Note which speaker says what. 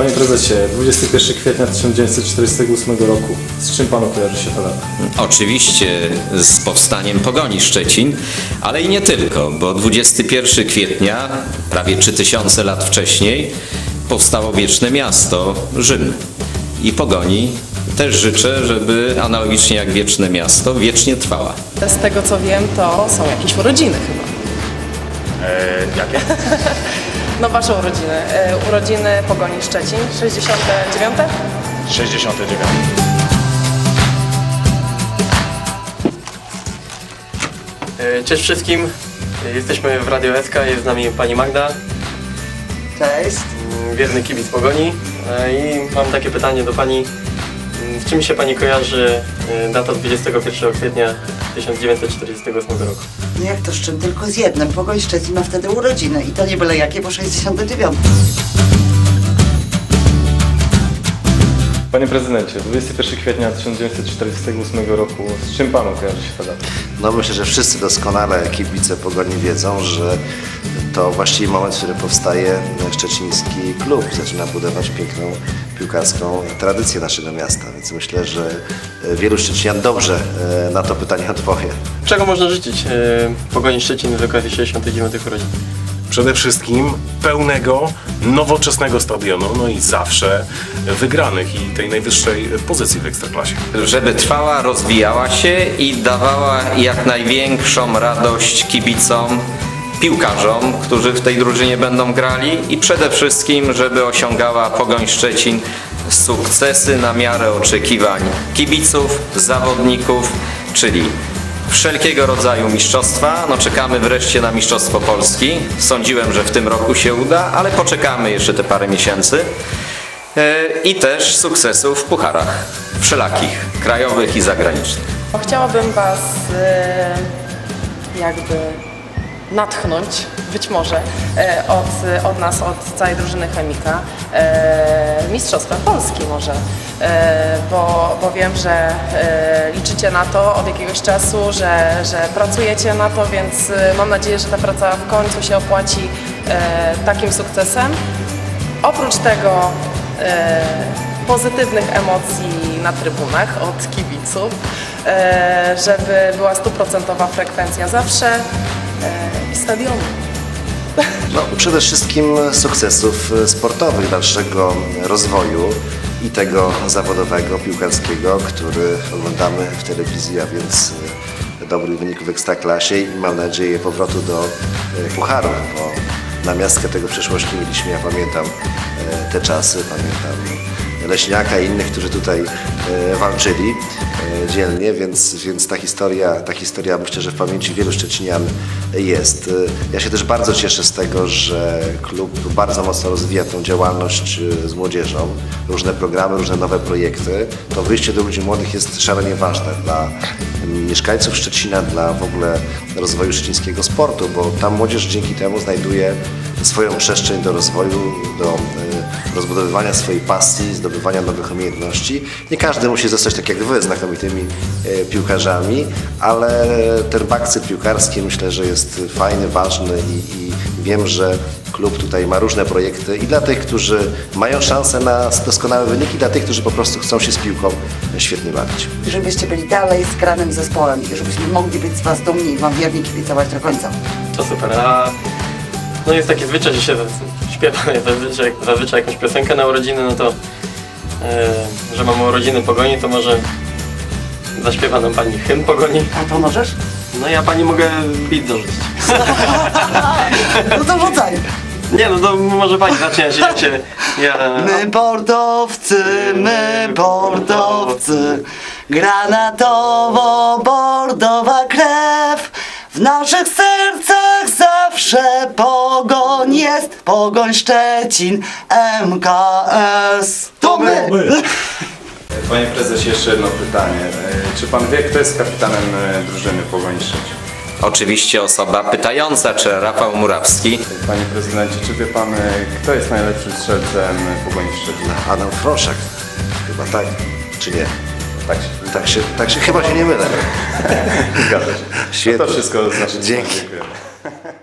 Speaker 1: Panie prezesie, 21 kwietnia 1948 roku. Z czym panu kojarzy się ta data?
Speaker 2: Oczywiście z powstaniem Pogoni Szczecin, ale i nie tylko, bo 21 kwietnia, prawie 3000 lat wcześniej, powstało wieczne miasto Rzym. I Pogoni też życzę, żeby analogicznie jak wieczne miasto, wiecznie trwała.
Speaker 3: Z tego co wiem, to są jakieś urodziny chyba.
Speaker 4: Jakie?
Speaker 3: No wasze urodziny. Urodziny Pogoni Szczecin, 69?
Speaker 4: 69.
Speaker 5: Cześć wszystkim, jesteśmy w Radio SK, jest z nami pani Magda.
Speaker 6: Cześć.
Speaker 5: Wierny kibic Pogoni. I mam takie pytanie do pani. Z czym się pani kojarzy data 21 kwietnia 1948 roku?
Speaker 6: No jak to z czym? Tylko z jednym. Pogoń Szczecin ma wtedy urodziny i to nie byle jakie, bo 69.
Speaker 1: Panie prezydencie, 21 kwietnia 1948 roku. Z czym panu kojarzy się ta data?
Speaker 7: No myślę, że wszyscy doskonale kibice Pogoni wiedzą, że to właściwie moment, w którym powstaje szczeciński klub i zaczyna budować piękną piłkarską tradycję naszego miasta. Więc myślę, że wielu Szczecinian dobrze na to pytanie odpowie.
Speaker 5: Czego można życzyć Pogoni Szczecin z okazji 69 urodzin?
Speaker 4: Przede wszystkim pełnego, nowoczesnego stadionu, no i zawsze wygranych i tej najwyższej pozycji w Ekstraklasie.
Speaker 2: Żeby trwała, rozwijała się i dawała jak największą radość kibicom, piłkarzom, którzy w tej drużynie będą grali i przede wszystkim, żeby osiągała Pogoń Szczecin sukcesy na miarę oczekiwań kibiców, zawodników, czyli wszelkiego rodzaju mistrzostwa. No czekamy wreszcie na Mistrzostwo Polski. Sądziłem, że w tym roku się uda, ale poczekamy jeszcze te parę miesięcy. I też sukcesów w pucharach wszelakich, krajowych i zagranicznych.
Speaker 3: Chciałabym was jakby natchnąć, być może, od nas, od całej drużyny Chemika, Mistrzostwem Polski może, bo wiem, że liczycie na to od jakiegoś czasu, że pracujecie na to, więc mam nadzieję, że ta praca w końcu się opłaci takim sukcesem. Oprócz tego pozytywnych emocji na trybunach od kibiców, żeby była 100% frekwencja zawsze i stadionu.
Speaker 7: No, przede wszystkim sukcesów sportowych, dalszego rozwoju i tego zawodowego, piłkarskiego, który oglądamy w telewizji, a więc dobrych wyników w Ekstraklasie i mam nadzieję powrotu do pucharów, bo namiastkę tego w przeszłości mieliśmy, ja pamiętam te czasy, pamiętam Leśniaka i innych, którzy tutaj walczyli dzielnie, więc ta historia myślę, że w pamięci wielu Szczecinian jest. Ja się też bardzo cieszę z tego, że klub bardzo mocno rozwija tą działalność z młodzieżą, różne programy, różne nowe projekty. To wyjście do ludzi młodych jest szalenie ważne dla mieszkańców Szczecina, dla w ogóle rozwoju szczecińskiego sportu, bo ta młodzież dzięki temu znajduje swoją przestrzeń do rozwoju, do rozbudowywania swojej pasji, zdobywania nowych umiejętności. Nie każdy musi zostać tak jak wy, znakomitymi piłkarzami, ale ten bakcyl piłkarski myślę, że jest fajny, ważny i wiem, że klub tutaj ma różne projekty i dla tych, którzy mają szansę na doskonałe wyniki, i dla tych, którzy po prostu chcą się z piłką świetnie bawić.
Speaker 6: Żebyście byli dalej zgranym zespołem i żebyśmy mogli być z was dumni i wam wiernie kibicować do końca.
Speaker 5: To super. No jest taki zwyczaj, że się śpiewa zazwyczaj jakąś piosenkę na urodziny, no to że mamy urodziny Pogoni, to może zaśpiewa nam pani hymn Pogoni.
Speaker 6: A to możesz?
Speaker 5: No ja pani mogę beat dorzucić.
Speaker 6: No to rzucaj.
Speaker 5: Nie, no to może pani zacznie,
Speaker 6: My bordowcy, granatowo-bordowa krew. W naszych sercach zawsze Pogoń jest, Pogoń Szczecin, MKS. To my!
Speaker 1: Panie prezesie, jeszcze jedno pytanie. Czy pan wie, kto jest kapitanem drużyny Pogoni Szczecin?
Speaker 2: Oczywiście osoba pytająca, czy Rafał Murawski.
Speaker 1: Panie prezydencie, czy wie pan, kto jest najlepszym strzelcem Pogoni Szczecin?
Speaker 7: Adam Froszak, chyba tak, czy nie?
Speaker 1: Tak się
Speaker 7: chyba się nie mylę.
Speaker 1: zgadza się.
Speaker 7: Świetnie.
Speaker 1: To wszystko z naszej strony.
Speaker 7: Dzięki.
Speaker 1: Dziękuję.